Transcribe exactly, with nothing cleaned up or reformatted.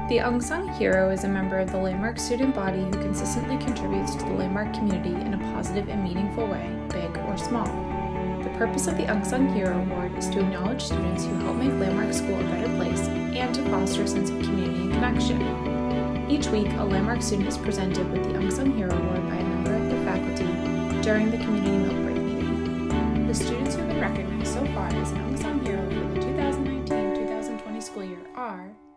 The Unsung Hero is a member of the Landmark student body who consistently contributes to the Landmark community in a positive and meaningful way, big or small. The purpose of the Unsung Hero Award is to acknowledge students who help make Landmark School a better place and to foster a sense of community and connection. Each week, a Landmark student is presented with the Unsung Hero Award by a member of the faculty during the community milk break meeting. The students who have been recognized so far as an Unsung Hero for the two thousand nineteen two thousand twenty school year are